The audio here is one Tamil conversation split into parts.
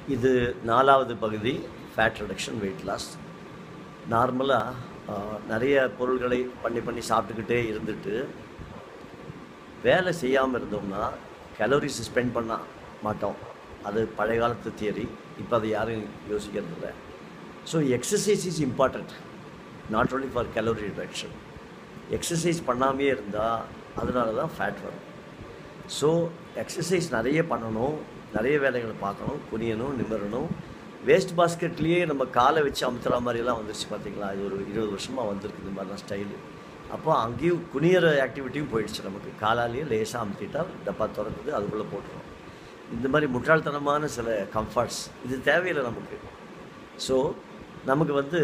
இது 4வது பகுதி ஃபேட் ரிடக்ஷன் வெயிட் லாஸ். நார்மலாக நிறைய பொருள்களை பண்ணி சாப்பிட்டுக்கிட்டே இருந்துட்டு வேலை செய்யாமல் இருந்தோம்னா கலோரிஸ் ஸ்பெண்ட் பண்ண மாட்டோம். அது பழைய காலத்து தியரி. இப்போ அதை யாரும் யோசிக்கிறது இல்லை. So exercise is important, not only for calorie reduction. Exercise பண்ணாமே இருந்தால் அதனால தான் ஃபேட் வரும். ஸோ எக்ஸசைஸ் நிறைய பண்ணணும், நிறைய வேலைகளை பார்க்கணும், குனியணும், நிமிரணும். வேஸ்ட் பாஸ்கெட்லேயே நம்ம காலை வச்சு அமுத்துற மாதிரிலாம் வந்துருச்சு பார்த்தீங்களா? இது ஒரு 20 வருஷமாக வந்திருக்கு இந்த மாதிரிலாம் ஸ்டைலு. அப்போ அங்கேயும் குனியிற ஆக்டிவிட்டியும் போயிடுச்சு. நமக்கு காலாலேயே லேசாக அமுத்திட்டால் டப்பா திறக்குது, அதுக்குள்ளே போட்டுரும். இந்த மாதிரி முட்டாள்தனமான சில கம்ஃபர்ட்ஸ் இது தேவையில்லை நமக்கு. ஸோ நமக்கு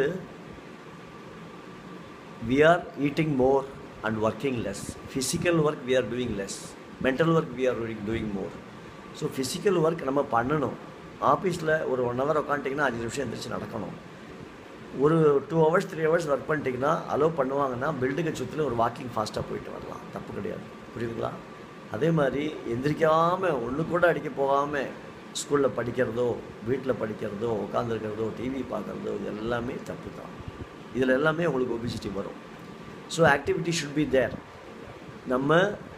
we are eating more and working less. Physical work we are doing less. Mental work we are doing more. So physical work நம்ம பண்ணணும். ஆஃபீஸில் ஒரு 1 hour உட்காந்துட்டிங்கன்னா 5 நிமிஷம் எந்திரிச்சு நடக்கணும். ஒரு 2 hours 3 hours ஒர்க் பண்ணிட்டிங்கன்னா அலோவ் பண்ணுவாங்கன்னா பில்டிங்கை சுற்றிலும் ஒரு வாக்கிங் ஃபாஸ்ட்டாக போயிட்டு வரலாம், தப்பு கிடையாது. புரியுதுங்களா? அதே மாதிரி எந்திரிக்காமல் ஒன்று கூட அடிக்க போகாமல் ஸ்கூலில் படிக்கிறதோ வீட்டில் படிக்கிறதோ உட்காந்துருக்கிறதோ டிவி பார்க்குறதோ இது எல்லாமே தப்பு தான். இதில் எல்லாமே உங்களுக்கு ஒபிசிட்டி வரும். So activity should be there. நம்ம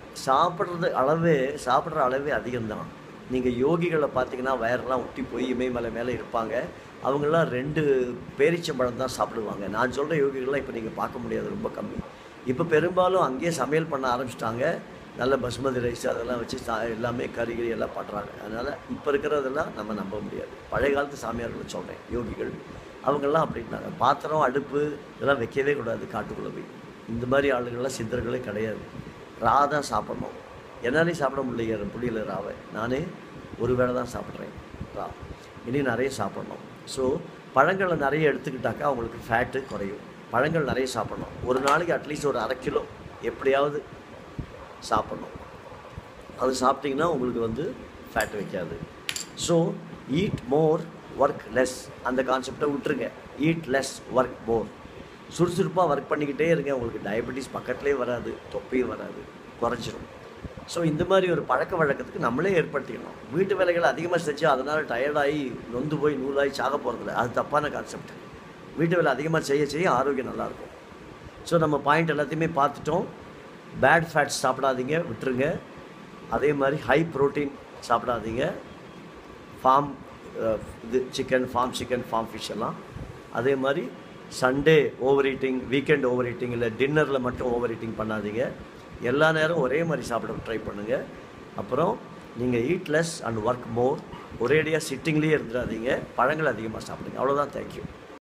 சாப்பிட்ற அளவே அதிகம்தான். நீங்கள் யோகிகளை பார்த்தீங்கன்னா வயரெல்லாம் ஒட்டி போய் இமயமலை மேலே இருப்பாங்க. அவங்களாம் 2 பேரிச்சம்பழம் தான் சாப்பிடுவாங்க. நான் சொல்கிற யோகிகள்லாம் இப்போ நீங்கள் பார்க்க முடியாது, ரொம்ப கம்மி. இப்போ பெரும்பாலும் அங்கேயே சமையல் பண்ண ஆரம்பிச்சிட்டாங்க. நல்ல பசுமதி ரைஸ் அதெல்லாம் வச்சு எல்லாமே கறி எல்லாம் பண்ணுறாங்க. அதனால் இப்போ இருக்கிறதெல்லாம் நம்ம நம்ப முடியாது. பழைய காலத்து சாமியார்களை சொல்கிறேன், யோகிகள் அவங்கெல்லாம் அப்படின்னாங்க. பாத்திரம் அடுப்பு இதெல்லாம் வைக்கவே கூடாது காட்டுக்குள்ளே போய். இந்த மாதிரி ஆளுகள்லாம் சித்தர்களே கிடையாது. ரா தான் சாப்பிட்ணும். என்னாலையும் சாப்பிட முடியல ராவை. நானே ஒரு வேளை தான் சாப்பிட்றேன் ரா. இனி நிறைய சாப்பிட்ணும். ஸோ பழங்களை நிறைய எடுத்துக்கிட்டாக்கா அவங்களுக்கு ஃபேட்டு குறையும். பழங்கள் நிறைய சாப்பிட்ணும். ஒரு நாளைக்கு அட்லீஸ்ட் ஒரு 1/2 கிலோ எப்படியாவது சாப்பிட்ணும். அது சாப்பிட்டிங்கன்னா உங்களுக்கு ஃபேட் வைக்காது. So eat more work less அந்த கான்செப்டை விட்டுருங்க. Eat less work more. சுறுசுறுப்பாக ஒர்க் பண்ணிக்கிட்டே இருங்க. உங்களுக்கு டயபெட்டிஸ் பக்கத்துலேயே வராது, தொப்பையும் வராது, குறைஞ்சிரும். ஸோ இந்த மாதிரி ஒரு பழக்க வழக்கத்துக்கு நம்மளே ஏற்படுத்திக்கணும். வீட்டு வேலைகளை அதிகமாக செஞ்சு அதனால் டயர்டாகி நொந்து போய் நூலாகி சாக போகிறதில்ல, அது தப்பான கான்செப்ட். வீட்டு வேலை அதிகமாக செய்ய ஆரோக்கியம் நல்லாயிருக்கும். ஸோ நம்ம பாயிண்ட் எல்லாத்தையுமே பார்த்துட்டோம். பேட் ஃபேட்ஸ் சாப்பிடாதீங்க, விட்டுருங்க. அதே மாதிரி ஹை ப்ரோட்டீன் சாப்பிடாதீங்க. ஃபார்ம் சிக்கன், ஃபார்ம் ஃபிஷ் எல்லாம். அதே மாதிரி Sunday over eating, weekend over eating இல்லை டின்னரில் மட்டும் ஓவர் ஈட்டிங் பண்ணாதீங்க. எல்லா நேரம் ஒரே மாதிரி சாப்பிட ட்ரை பண்ணுங்கள். அப்புறம் நீங்கள் eat less and work more. ஒரேடியாக சிட்டிங்லேயே இருந்துடாதீங்க. பழங்கள் அதிகமாக சாப்பிடுங்க. அவ்வளோதான். தேங்க்யூ.